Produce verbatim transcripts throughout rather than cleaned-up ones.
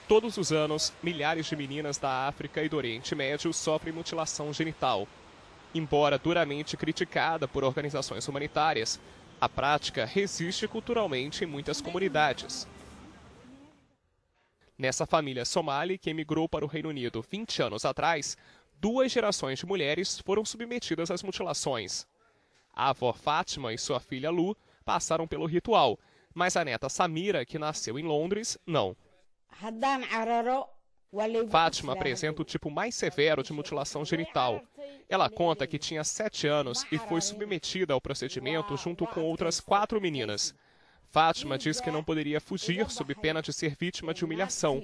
Todos os anos, milhares de meninas da África e do Oriente Médio sofrem mutilação genital. Embora duramente criticada por organizações humanitárias, a prática resiste culturalmente em muitas comunidades. Nessa família somali que emigrou para o Reino Unido vinte anos atrás, duas gerações de mulheres foram submetidas às mutilações. A avó Fátima e sua filha Lu passaram pelo ritual, mas a neta Samira, que nasceu em Londres, não. Fátima apresenta o tipo mais severo de mutilação genital. Ela conta que tinha sete anos e foi submetida ao procedimento junto com outras quatro meninas. Fátima diz que não poderia fugir sob pena de ser vítima de humilhação.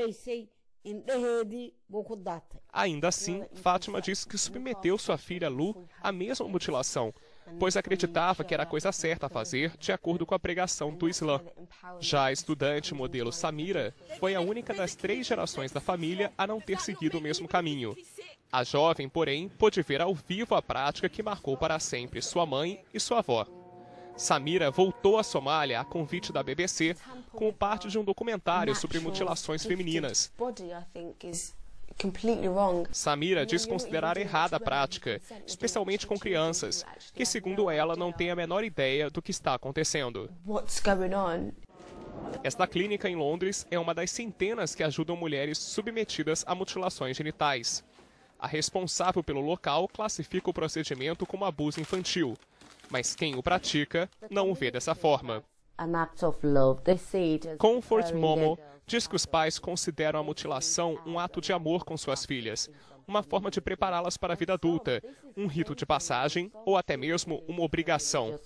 Ainda assim, Fátima diz que submeteu sua filha Lu à mesma mutilação, pois acreditava que era a coisa certa a fazer de acordo com a pregação do Islã. Já a estudante modelo Samira foi a única das três gerações da família a não ter seguido o mesmo caminho. A jovem, porém, pôde ver ao vivo a prática que marcou para sempre sua mãe e sua avó. Samira voltou à Somália a convite da B B C como parte de um documentário sobre mutilações femininas. Samira diz considerar errada a prática, especialmente com crianças, que, segundo ela, não têm a menor ideia do que está acontecendo. Esta clínica em Londres é uma das centenas que ajudam mulheres submetidas a mutilações genitais. A responsável pelo local classifica o procedimento como abuso infantil, mas quem o pratica não o vê dessa forma. Comfort Momo diz que os pais consideram a mutilação um ato de amor com suas filhas, uma forma de prepará-las para a vida adulta, um rito de passagem ou até mesmo uma obrigação.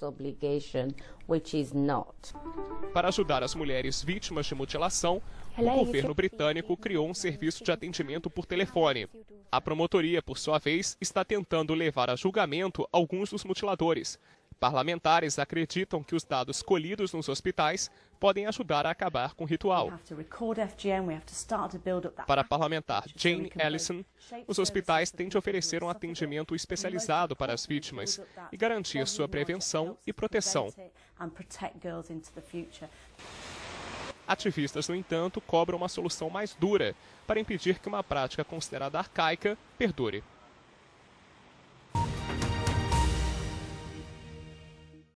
Para ajudar as mulheres vítimas de mutilação, o governo britânico criou um serviço de atendimento por telefone. A promotoria, por sua vez, está tentando levar a julgamento alguns dos mutiladores. Parlamentares acreditam que os dados colhidos nos hospitais podem ajudar a acabar com o ritual. Para a parlamentar Jane Ellison, os hospitais têm de oferecer um atendimento especializado para as vítimas e garantir sua prevenção e proteção. Ativistas, no entanto, cobram uma solução mais dura para impedir que uma prática considerada arcaica perdure.